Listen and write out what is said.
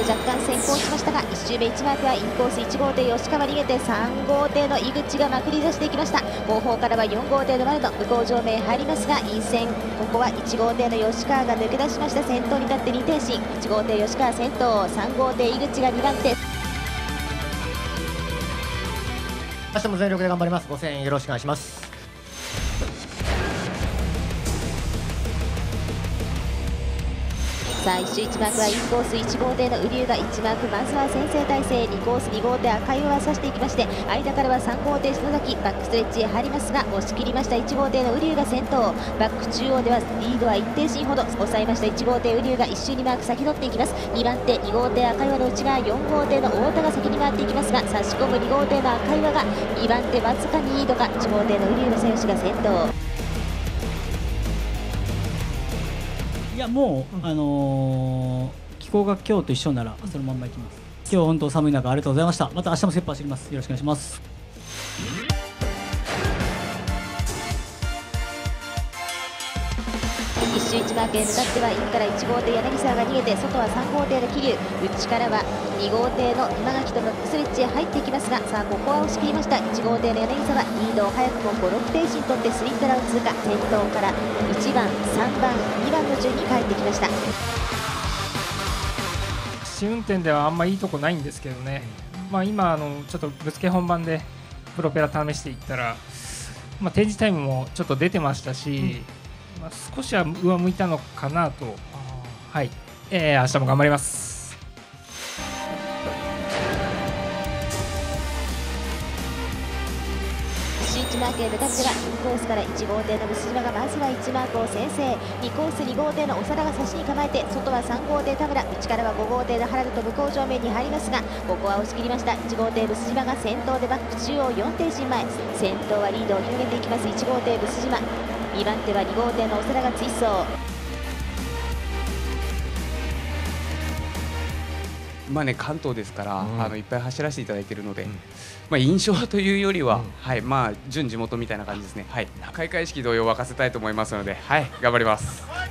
若干先行しましたが、1周目1マークはインコース1号艇吉川逃げて、3号艇の井口がまくり出していきました。後方からは4号艇の丸野、向こう上面入りますが陰線、ここは1号艇の吉川が抜け出しました。先頭に立って2艇進、1号艇吉川先頭、3号艇井口が2番手。 明日も全力で頑張ります。5000円よろしくお願いします。 さあ1周1マークはインコース1号艇の瓜生が1マーク、まずは先制体制、2コース2号艇赤岩は差していきまして、間からは3号艇篠崎バックストレッチへ入りますが押し切りました。1号艇の瓜生が先頭、バック中央ではリードは1艇進ほど抑えました。1号艇瓜生が1周2マーク先取っていきます。2番手2号艇赤岩の内側、4号艇の太田が先に回っていきますが、差し込む2号艇の赤岩が2番手わずかにリードが、1号艇の瓜生の選手が先頭。 いやもう、気候が今日と一緒ならそのまんまいきます。今日本当寒い中ありがとうございました。また明日も切羽走ります。よろしくお願いします。 1周1マークへ向かってはインから1号艇柳沢が逃げて、外は3号艇の桐生、内からは2号艇の今垣とバックストレッチへ入っていきますが、さあここは押し切りました。1号艇の柳沢、リードを早くも5、6艇進取ってスリッタラを通過、先頭から1番、3番、2番の順に帰ってきました。 試運転ではあんまいいとこないんですけどね、今ちょっとぶつけ本番でプロペラ試していったら、展示タイムもちょっと出てましたし、少しは上向いたのかなと、はい、明日も頑張ります。 1マークへ向かってはインコースから1号艇の虫島がまずは1マークを先制、2コース2号艇の長田が差しに構えて、外は3号艇田村、内からは5号艇の原田と向こう正面に入りますが、ここは押し切りました。1号艇虫島が先頭でバック中央4艇進前、先頭はリードを広げていきます。1号艇虫島、2番手は2号艇の長田が追走。 関東ですから、いっぱい走らせていただいているので、印象というよりは、準地元みたいな感じですね。開会式同様沸かせたいと思いますので、頑張ります。